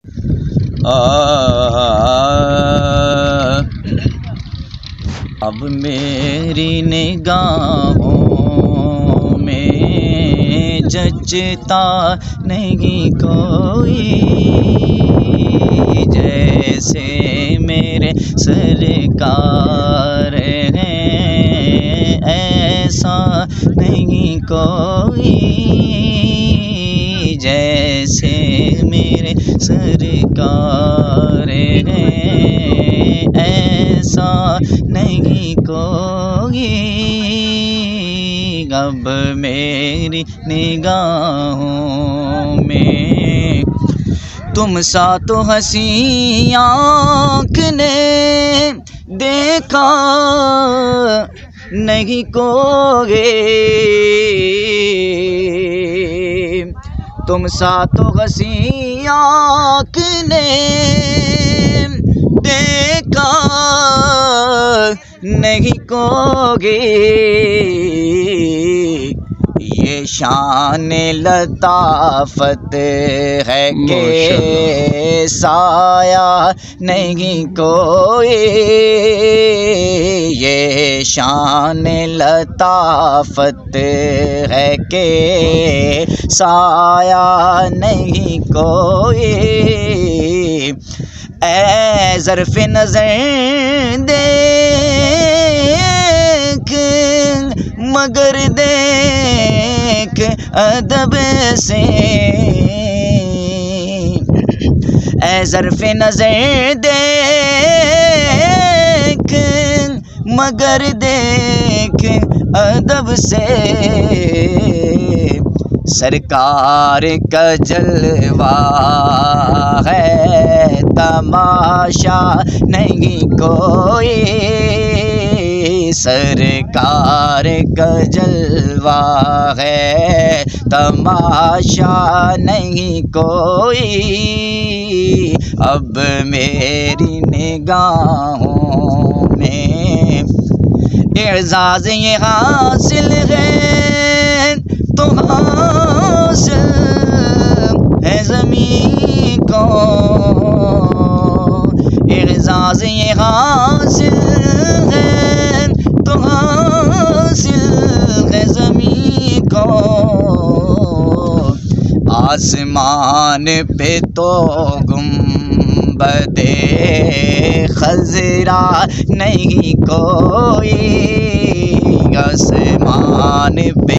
अब मेरी निगाहों में जचता नहीं कोई, जैसे मेरे सरकार हैं ऐसा नहीं कोई, जैसे मेरे सरकार हैं ऐसा नहीं कोई। अब मेरी निगाहों में तुम सा तो हंसी आँख ने देखा नहीं कोई, तुम सा तो हंसी आँख ने देखा नहीं कोई। ये शान लताफत है कि साया नहीं कोई, ये शान लताफत है कि साया नहीं कोई। ऐ ज़र्फ़े नज़र देख मगर देख अदब से, ऐ ज़र्फ़े नज़र देख मगर देख अदब से, सरकार का जलवा है तमाशा नहीं कोई, सरकार का जलवा है तमाशा नहीं कोई। अब मेरी निगाहों में एजाज़ ये हासिल है तो हासिल है ज़मीं को, एजाज़ ये हासिल है तो हासिल है ज़मीं को। आसमान पे तो गुंबदे खज़रा नहीं कोई, आसमान पे